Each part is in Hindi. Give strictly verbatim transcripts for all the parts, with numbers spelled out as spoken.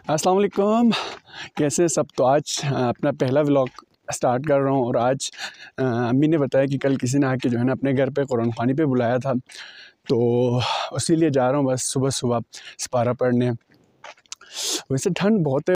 अस्सलाम वालेकुम, कैसे सब। तो आज अ, अपना पहला व्लॉग स्टार्ट कर रहा हूँ और आज अ, अम्मी ने बताया कि कल किसी ने आके जो है ना अपने घर पे कुरान ख़वानी पे बुलाया था, तो इसीलिए जा रहा हूँ बस सुबह सुबह सिपारा पढ़ने। वैसे ठंड बहुत है।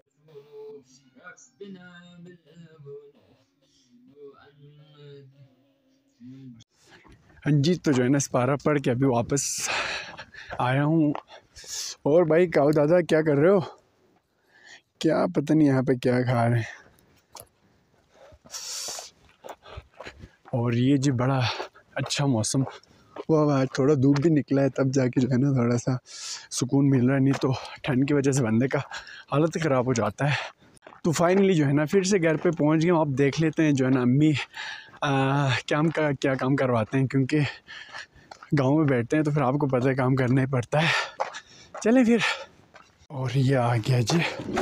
हाँ जी, तो जो है ना सिपारा पढ़ के अभी वापस आया हूँ। और भाई काऊ दादा क्या कर रहे हो? क्या पता नहीं यहाँ पे क्या खा रहे हैं। और ये जी बड़ा अच्छा मौसम हुआ हुआ है, थोड़ा धूप भी निकला है तब जाके जो है ना थोड़ा सा सुकून मिल रहा है, नहीं तो ठंड की वजह से बंदे का हालत ख़राब हो जाता है। तो फाइनली जो है ना फिर से घर पे पहुंच गया हूँ। अब देख लेते हैं जो है ना अम्मी काम का क्या काम करवाते हैं, क्योंकि गांव में बैठते हैं तो फिर आपको पता है काम करना ही पड़ता है। चलें फिर। और ये आ गया जी।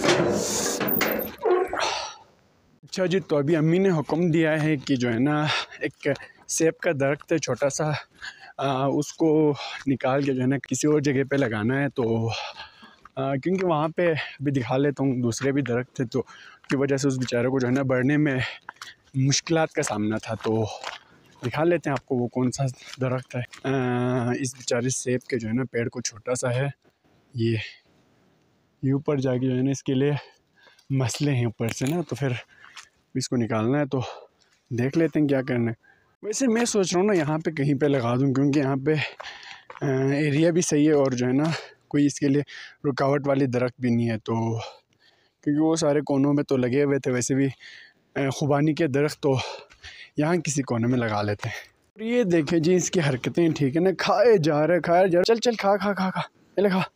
अच्छा जी, तो अभी अम्मी ने हुक्म दिया है कि जो है ना एक सेब का दरख्त है छोटा सा, आ, उसको निकाल के जो है ना किसी और जगह पे लगाना है। तो आ, क्योंकि वहाँ पे भी दिखा लेता हूँ दूसरे भी दरख्त थे, तो की वजह से उस बेचारे को जो है ना बढ़ने में मुश्किलात का सामना था। तो दिखा लेते हैं आपको वो कौन सा दरख्त है। आ, इस बेचारे सेब के जो है ना पेड़ को छोटा सा है, ये ये ऊपर जाके जो है ना इसके लिए मसले हैं ऊपर से ना, तो फिर इसको निकालना है। तो देख लेते हैं क्या करना है। वैसे मैं सोच रहा हूँ ना यहाँ पे कहीं पे लगा दूँ, क्योंकि यहाँ पे एरिया भी सही है और जो है ना कोई इसके लिए रुकावट वाली दरख्त भी नहीं है। तो क्योंकि वो सारे कोनों में तो लगे हुए थे, वैसे भी खुबानी के दरख्त, तो यहाँ किसी कोने में लगा लेते हैं। और ये देखे जी इसकी हरकतें, ठीक है ना, खाए जा रहे खाए जा रहे, चल चल खा खा खा खा पहले खा।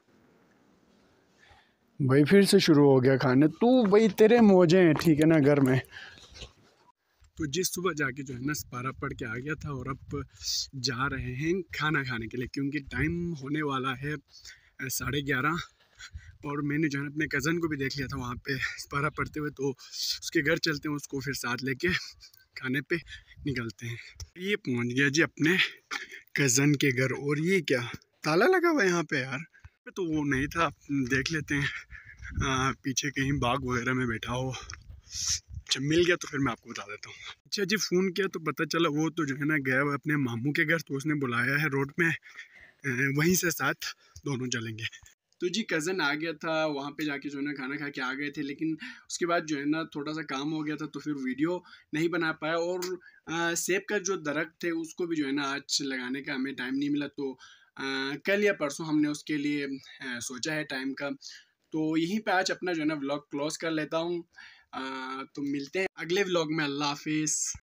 भाई फिर से शुरू हो गया खाने, तू भाई तेरे मौजे हैं, ठीक है ना घर में। तो जिस सुबह जाके जो है ना सिपारा पढ़ के आ गया था और अब जा रहे हैं खाना खाने के लिए, क्योंकि टाइम होने वाला है साढ़े ग्यारह। और मैंने जो है अपने कज़न को भी देख लिया था वहाँ पे सिपारा पढ़ते हुए, तो उसके घर चलते हैं, उसको फिर साथ लेके खाने पे निकलते हैं। ये पहुँच गया जी अपने कज़न के घर। और ये क्या ताला लगा हुआ है यहाँ पे यार? तो वो नहीं था, देख लेते हैं आ, पीछे कहीं बाग वगैरह में बैठा हो, जब मिल गया तो फिर मैं आपको बता देता हूँ। अच्छा जी, फ़ोन किया तो पता चला वो तो जो है ना गया हुआ अपने मामू के घर, तो उसने बुलाया है रोड में, वहीं से साथ दोनों चलेंगे। तो जी कज़न आ गया था, वहाँ पे जाके जो है ना खाना खा के आ गए थे, लेकिन उसके बाद जो है ना थोड़ा सा काम हो गया था तो फिर वीडियो नहीं बना पाया। और आ, सेब का जो दरख्त थे उसको भी जो है ना आज लगाने का हमें टाइम नहीं मिला, तो आ, कल या परसों हमने उसके लिए आ, सोचा है टाइम का। तो यहीं पे आज अपना जो है ना व्लॉग क्लोज कर लेता हूँ। तो मिलते हैं अगले व्लॉग में। अल्लाह हाफिज़।